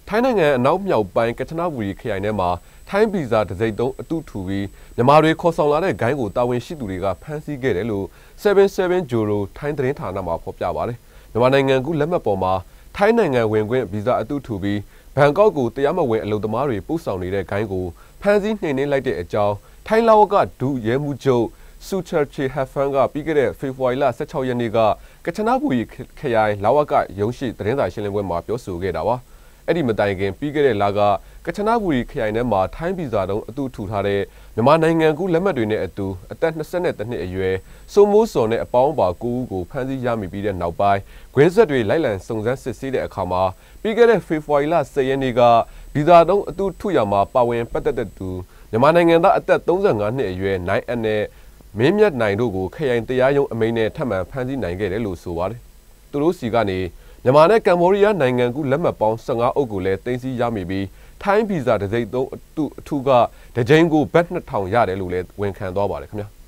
ထိုင်းနိုင်ငံအနောက်မြောက်ပိုင်းကချနဘူရီခရိုင်ထဲမှာထိုင်းဗီဇာတစ်စိတ်သုံးအတူထူပြီးမြန်မာတွေခေါ်ဆောင်လာတဲ့ဂိုင်းကိုတာဝန်ရှိသူတွေကဖမ်းဆီးခဲ့တယ်လို့77 Joro ထိုင်းသတင်းဌာနမှဖော်ပြပါတယ်မြန်မာနိုင်ငံကလက်မှတ်ပေါ်မှာထိုင်းနိုင်ငံဝင်ခွင့်ဗီဇာအတူထူပြီးဘန်ကောက်ကိုတရားမဝင်အလုပ်သမားတွေပို့ဆောင်နေတဲ့ဂိုင်းကိုဖမ်းဆီးနှိမ်နင်းလိုက်တဲ့အကြောင်းထိုင်းလာဝကဒုရဲမှုချုပ်ဆူချာချေဟဖန်ကပြီးခဲ့တဲ့ဖေဖော်ဝါရီလ16ရက်နေ့ကကချနဘူရီခရိုင်လာဝကရုံးရှိသတင်းစာရှင်းလင်းပွဲမှာပြောဆိုခဲ့တာပါအဲ့ဒီမတိုင်ခင်ပြီးခဲ့တဲ့လကချနဘူရီခရိုင်ထဲမှာထိုင်းဗီဇာတုံးအတူထူထားတဲ့မြန်မာနိုင်ငံကူလက်မှတ်တွေနဲ့အတူအသက်22နှစ်အရွယ်စိုးမိုးစော်နဲ့အပေါင်းပါ9ဦးကိုဖမ်းဆီးရမိပြီးတဲ့နောက်ပိုင်းဂွင်းဆက်တွေလိုက်လံစုံစမ်းစစ်ဆေးတဲ့အခါမှာပြီးခဲ့တဲ့ဖေဖော်ဝါရီလ10ရက်နေ့ကဗီဇာတုံးအတူထူရမှာပါဝင်ပတ်သက်တဲ့သူမြန်မာနိုင်ငံသားအသက်35နှစ်အရွယ်နိုင်အနဲ့မင်းမြတ်နိုင်တို့ကိုခရိုင်တရားရုံးအမိန့်နဲ့ထပ်မံဖမ်းဆီးနိုင်ခဲ့တယ်လို့ဆိုပါတယ်သူတို့စီကနေမြန်မာနဲ့ကမ္ဘောဒီးယားနိုင်ငံကူလက်မှတ်ပေါင်း15အုပ်ကိုလည်းတင်စီရမိပြီးထိုင်းဗီဇာတစ်စိတ်သုံးအထူးကတကြိမ်ကိုဘတ်2000ရတယ်လို့လည်းဝန်ခံသွားပါတယ်ခင်ဗျာ